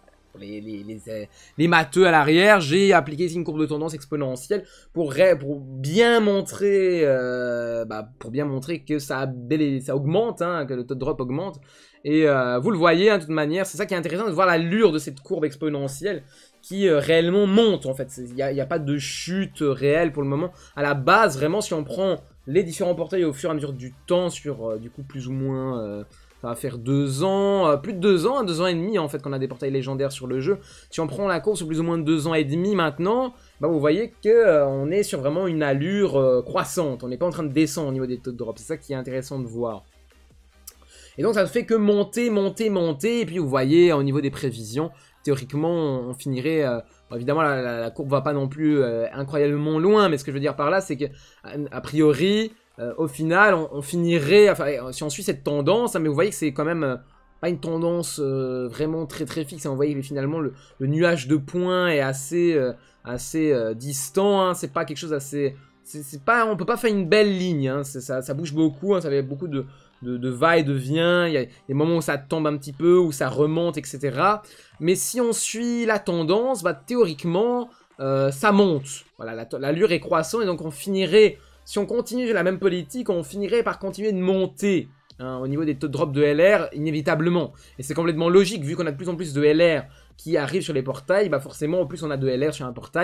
[SPEAKER 1] les matheux à l'arrière, j'ai appliqué ici une courbe de tendance exponentielle pour bien montrer, que ça augmente, hein, que le taux de drop augmente. Et vous le voyez, hein, de toute manière, c'est ça qui est intéressant, de voir l'allure de cette courbe exponentielle qui réellement monte en fait. Il n'y a pas de chute réelle pour le moment. À la base, vraiment, si on prend les différents portails au fur et à mesure du temps, sur du coup plus ou moins, ça va faire 2 ans, plus de 2 ans, 2 ans et demi en fait qu'on a des portails légendaires sur le jeu. Si on prend la courbe sur plus ou moins de 2 ans et demi maintenant, bah vous voyez que on est sur vraiment une allure croissante. On n'est pas en train de descendre au niveau des taux de drop. C'est ça qui est intéressant de voir. Et donc ça ne fait que monter, monter, monter. Et puis vous voyez au niveau des prévisions, théoriquement on finirait... évidemment la courbe va pas non plus incroyablement loin. Mais ce que je veux dire par là, c'est que a priori, au final, on finirait... Enfin, si on suit cette tendance, hein, mais vous voyez que c'est quand même... pas une tendance vraiment très très fixe. Hein. Vous voyez que finalement le nuage de points est assez distant. Hein. C'est pas quelque chose assez... on peut pas faire une belle ligne. Hein. Ça bouge beaucoup. Hein. Ça fait beaucoup de va et de vient, il y a des moments où ça tombe un petit peu, où ça remonte, etc. Mais si on suit la tendance, bah, théoriquement, ça monte. Voilà, l'allure est croissante et donc on finirait, si on continue la même politique, on finirait par continuer de monter, hein, au niveau des taux de drop de LR, inévitablement. Et c'est complètement logique, vu qu'on a de plus en plus de LR qui arrivent sur les portails, bah forcément, en plus on a de LR sur un portail,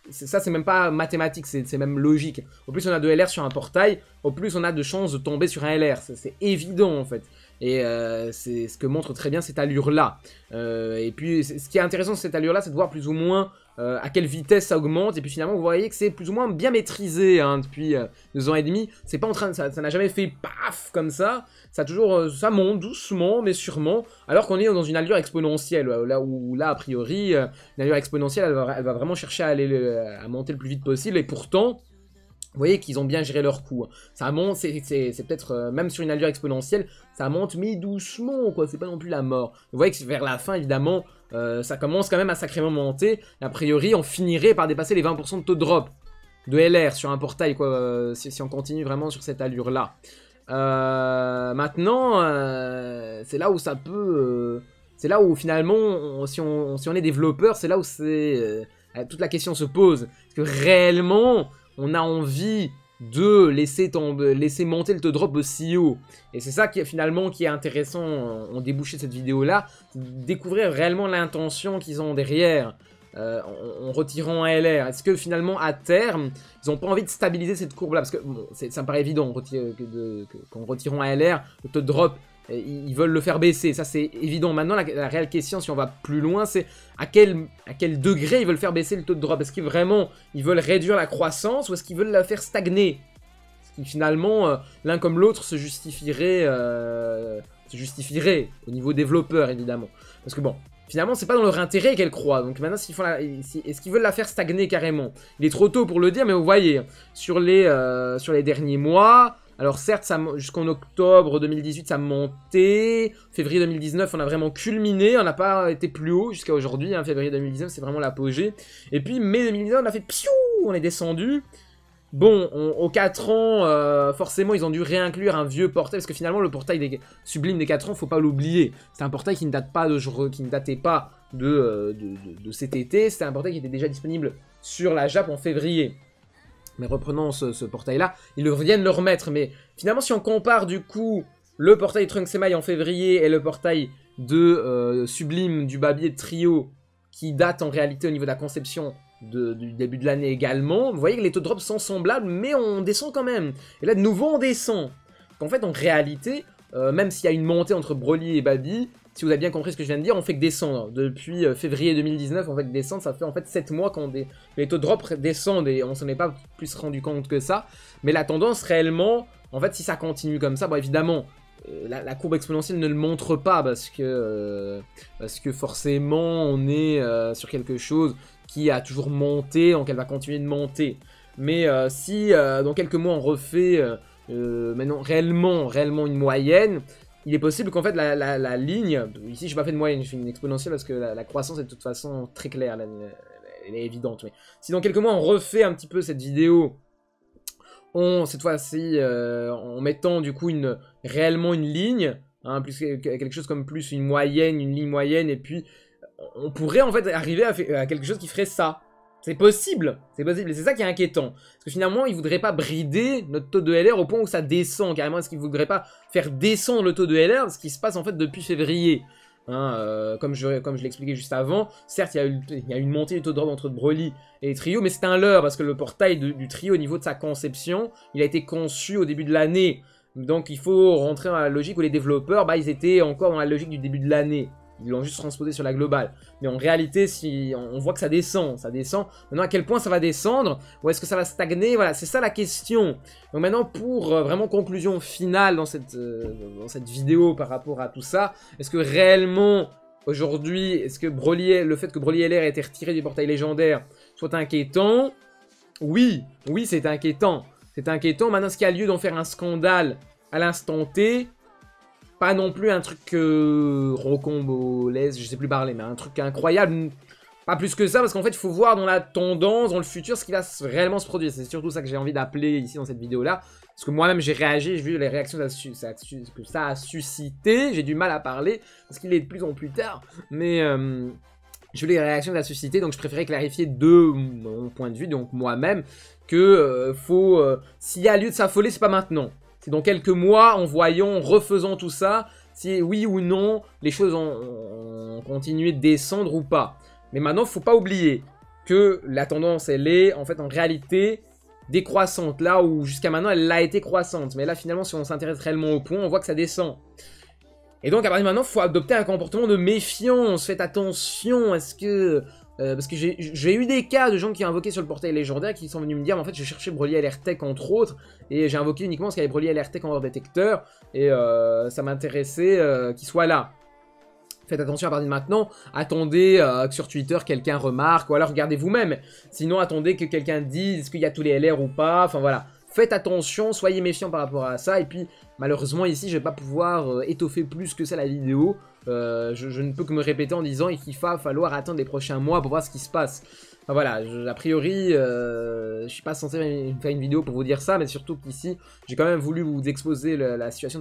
[SPEAKER 1] ça c'est même pas mathématique, c'est même logique. Au plus on a de LR sur un portail, au plus on a de chances de tomber sur un LR. C'est évident en fait. Et c'est ce que montre très bien cette allure-là. Et puis ce qui est intéressant de cette allure-là, c'est de voir plus ou moins à quelle vitesse ça augmente. Et puis finalement, vous voyez que c'est plus ou moins bien maîtrisé hein, depuis 2 ans et demi. C'est pas en train de, ça n'a jamais fait paf comme ça. Ça a toujours, ça monte doucement mais sûrement. Alors qu'on est dans une allure exponentielle. Là a priori, une allure exponentielle, elle va vraiment chercher à monter le plus vite possible. Et pourtant, vous voyez qu'ils ont bien géré leur coup. Ça monte, c'est peut-être, même sur une allure exponentielle, ça monte mais doucement, quoi. C'est pas non plus la mort. Vous voyez que vers la fin, évidemment, ça commence quand même à sacrément monter. Et a priori, on finirait par dépasser les 20% de taux de drop de LR sur un portail, quoi, si on continue vraiment sur cette allure-là. Maintenant, c'est là où ça peut... c'est là où finalement, si on est développeur, c'est là où c'est toute la question se pose. Parce que réellement... on a envie de laisser monter le taux de drop aussi haut. Et c'est ça qui est intéressant en débouché de cette vidéo-là. Découvrir réellement l'intention qu'ils ont derrière en retirant un LR. Est-ce que finalement, à terme, ils n'ont pas envie de stabiliser cette courbe-là? Parce que bon, ça me paraît évident qu'en retirant un LR, le taux de drop... ils veulent le faire baisser, ça c'est évident. Maintenant, la réelle question, si on va plus loin, c'est à quel degré ils veulent faire baisser le taux de drop. Est-ce qu'ils vraiment, ils veulent réduire la croissance ou est-ce qu'ils veulent la faire stagner? Ce qui finalement, l'un comme l'autre se justifierait au niveau développeur, évidemment. Parce que bon, finalement, c'est pas dans leur intérêt qu'elle croît. Donc maintenant, est-ce qu'ils veulent la faire stagner carrément? Il est trop tôt pour le dire, mais vous voyez, sur les derniers mois... alors certes, jusqu'en octobre 2018, ça montait. Février 2019, on a vraiment culminé. On n'a pas été plus haut jusqu'à aujourd'hui. Hein. Février 2019, c'est vraiment l'apogée. Et puis mai 2019, on a fait psiou, on est descendu. Bon, aux 4 ans, forcément, ils ont dû réinclure un vieux portail. Parce que finalement, le portail sublime des 4 ans, faut pas l'oublier. C'est un portail qui ne datait pas de cet été. C'était un portail qui était déjà disponible sur la Jap en février. Mais reprenons ce portail-là, ils viennent le remettre. Mais finalement, si on compare du coup le portail Trunks Email en février et le portail de Sublime du Babier de Trio, qui date en réalité au niveau de la conception du début de l'année également, vous voyez que les taux de drop sont semblables, mais on descend quand même. Et là, de nouveau, on descend. En fait, en réalité, même s'il y a une montée entre Broly et Babi, si vous avez bien compris ce que je viens de dire, on fait que descendre. Depuis février 2019, on fait que descendre. Ça fait en fait 7 mois qu'on les taux de drop descendent et on s'en est pas plus rendu compte que ça. Mais la tendance réellement, en fait, si ça continue comme ça, bon évidemment, la courbe exponentielle ne le montre pas parce que forcément, on est sur quelque chose qui a toujours monté, donc elle va continuer de monter. Mais si dans quelques mois on refait maintenant réellement une moyenne, il est possible qu'en fait la ligne, ici je n'ai pas fait de moyenne, je fais une exponentielle parce que la croissance est de toute façon très claire, elle est évidente. Mais si dans quelques mois on refait un petit peu cette vidéo, cette fois-ci en mettant du coup réellement une ligne, hein, plus quelque chose comme plus une ligne moyenne, et puis on pourrait en fait arriver à quelque chose qui ferait ça. C'est possible, et c'est ça qui est inquiétant. Parce que finalement, ils ne voudraient pas brider notre taux de LR au point où ça descend carrément. Est-ce qu'ils ne voudraient pas faire descendre le taux de LR, ce qui se passe en fait depuis février, hein, comme je l'expliquais juste avant. Certes, il y a une montée du taux de drop entre Broly et Trio, mais c'est un leurre parce que le portail du Trio, au niveau de sa conception, il a été conçu au début de l'année. Donc il faut rentrer dans la logique où les développeurs, ils étaient encore dans la logique du début de l'année. Ils l'ont juste transposé sur la globale. Mais en réalité, si on voit que ça descend. Maintenant, à quel point ça va descendre? Ou est-ce que ça va stagner? Voilà, c'est ça la question. Donc maintenant, pour vraiment conclusion finale dans cette vidéo par rapport à tout ça, est-ce que réellement, aujourd'hui, est-ce que le fait que Broly LR ait été retiré du portail légendaire soit inquiétant? Oui, c'est inquiétant. C'est inquiétant. Maintenant, ce qui a lieu d'en faire un scandale à l'instant T... pas non plus un truc rocambolesque, je sais plus parler, mais un truc incroyable. Pas plus que ça, parce qu'en fait, il faut voir dans la tendance, dans le futur, ce qui va réellement se produire. C'est surtout ça que j'ai envie d'appeler ici dans cette vidéo-là. Parce que moi-même, j'ai réagi, j'ai vu les réactions que ça a suscité. J'ai du mal à parler, parce qu'il est de plus en plus tard. Mais j'ai vu les réactions que ça a suscité, donc je préférais clarifier de mon point de vue, donc moi-même, que s'il y a lieu de s'affoler, c'est pas maintenant. C'est dans quelques mois, en refaisant tout ça, si oui ou non, les choses ont continué de descendre ou pas. Mais maintenant, faut pas oublier que la tendance, elle est en fait en réalité décroissante, là où jusqu'à maintenant elle a été croissante. Mais là finalement, si on s'intéresse réellement au point, on voit que ça descend. Et donc à partir de maintenant, il faut adopter un comportement de méfiance. Faites attention, est-ce que... parce que j'ai eu des cas de gens qui ont invoqué sur le portail légendaire qui sont venus me dire, mais en fait je cherchais Broly LR-Tech entre autres, et j'ai invoqué uniquement parce qu'il y avait Broly LR-Tech en hors détecteur, et ça m'intéressait qu'il soit là. Faites attention à partir de maintenant, attendez que sur Twitter quelqu'un remarque, ou alors regardez vous-même, sinon attendez que quelqu'un dise est-ce qu'il y a tous les LR ou pas, enfin voilà. Faites attention, soyez méfiants par rapport à ça, et puis malheureusement ici je vais pas pouvoir étoffer plus que ça la vidéo, je ne peux que me répéter en disant qu'il va falloir attendre les prochains mois pour voir ce qui se passe. Enfin voilà, a priori, je suis pas censé faire une vidéo pour vous dire ça, mais surtout qu'ici, j'ai quand même voulu vous exposer la situation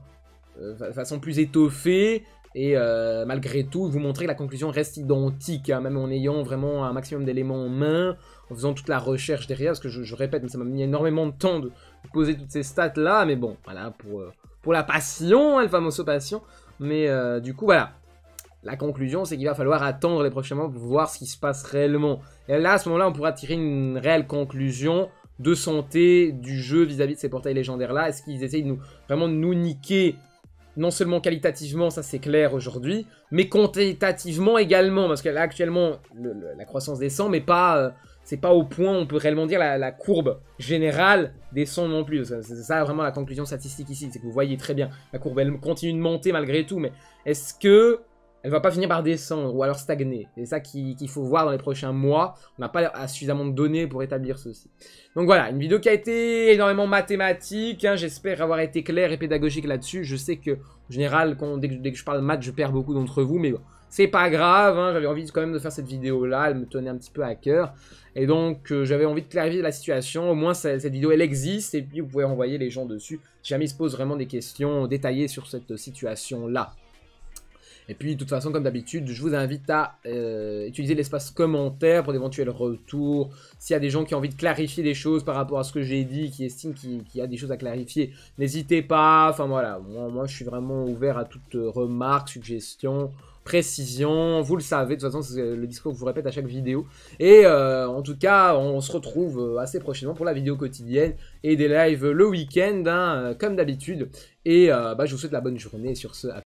[SPEAKER 1] de façon plus étoffée, et malgré tout, vous montrer que la conclusion reste identique, hein, même en ayant vraiment un maximum d'éléments en main, en faisant toute la recherche derrière, parce que je répète, mais ça m'a mis énormément de temps de poser toutes ces stats-là, mais bon, voilà, pour la passion, hein, le fameux passion, mais du coup, voilà. La conclusion, c'est qu'il va falloir attendre les prochains mois pour voir ce qui se passe réellement. Et là, à ce moment-là, on pourra tirer une réelle conclusion de santé du jeu vis-à-vis de ces portails légendaires-là. Est-ce qu'ils essayent vraiment de nous niquer, non seulement qualitativement, ça c'est clair aujourd'hui, mais quantitativement également, parce que là, actuellement, la croissance descend, mais pas... c'est pas au point où on peut réellement dire la courbe générale descend non plus. C'est ça vraiment la conclusion statistique ici, c'est que vous voyez très bien, la courbe elle continue de monter malgré tout, mais est-ce que elle va pas finir par descendre ou alors stagner? C'est ça qu'il faut voir dans les prochains mois. On n'a pas suffisamment de données pour établir ceci. Donc voilà, une vidéo qui a été énormément mathématique, hein. J'espère avoir été clair et pédagogique là-dessus. Je sais que en général, dès que je parle de maths, je perds beaucoup d'entre vous, mais bon, c'est pas grave, hein. J'avais envie quand même de faire cette vidéo-là, elle me tenait un petit peu à cœur. Et donc, j'avais envie de clarifier la situation. Au moins, cette vidéo, elle existe. Et puis, vous pouvez envoyer les gens dessus. Si jamais ils se posent vraiment des questions détaillées sur cette situation-là. Et puis, de toute façon, comme d'habitude, je vous invite à utiliser l'espace commentaire pour d'éventuels retours. S'il y a des gens qui ont envie de clarifier des choses par rapport à ce que j'ai dit, qui estiment qu'il y a des choses à clarifier, n'hésitez pas. Enfin, voilà, moi, je suis vraiment ouvert à toute remarque, suggestion, précision. Vous le savez, de toute façon, c'est le discours que je vous répète à chaque vidéo. Et en tout cas, on se retrouve assez prochainement pour la vidéo quotidienne et des lives le week-end, hein, comme d'habitude. Et je vous souhaite la bonne journée. Sur ce,